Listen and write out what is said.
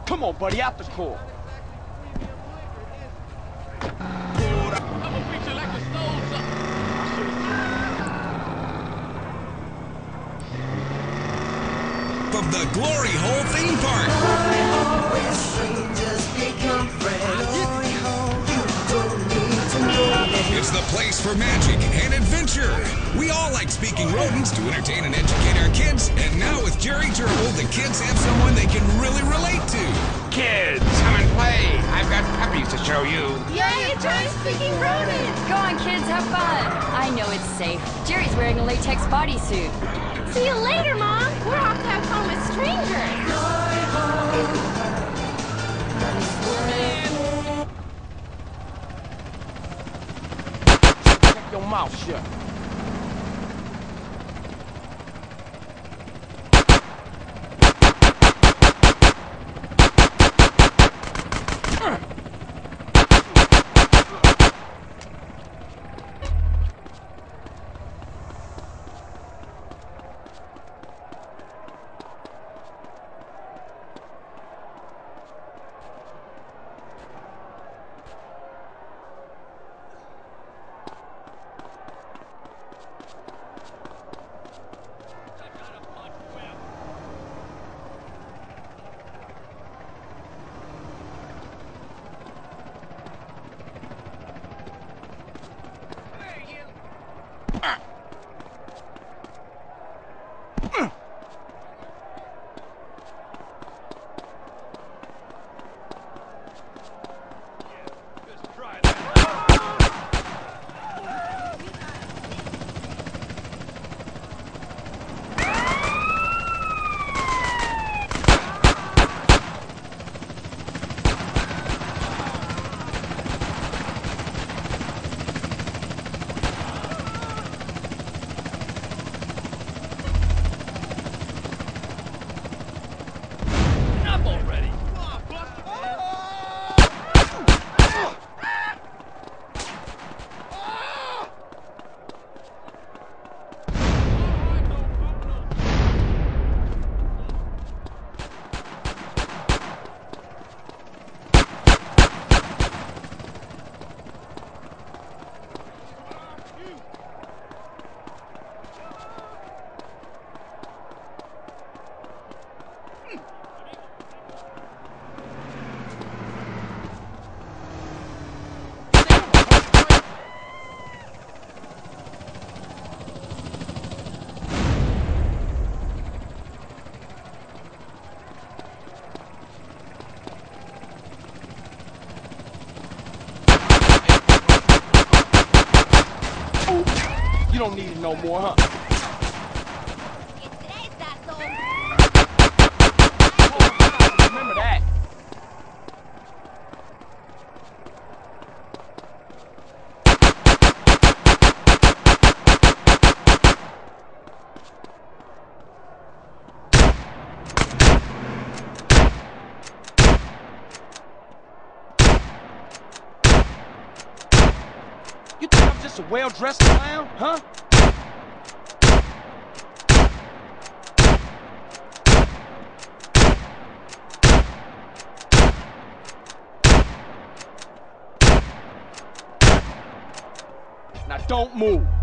Come on, buddy, out the core. Of the Glory Hole theme park. Glory hole where strangers become friends. Glory hole, you don't need to know me. It's the place for magic and adventure. We all like speaking rodents to entertain and educate our kids. And now with Jerry Gerbil, the kids have someone they can really relate to. Kids, come and play. I've got puppies to show you. Yay, a giant speaking rodent! Go on, kids, have fun. I know it's safe. Jerry's wearing a latex bodysuit. See you later, Mom. We're off to have fun with strangers. Glory hole. Keep your mouth shut. You don't need it no more, huh? Remember that. You think I'm just a well-dressed clown, huh? Now don't move.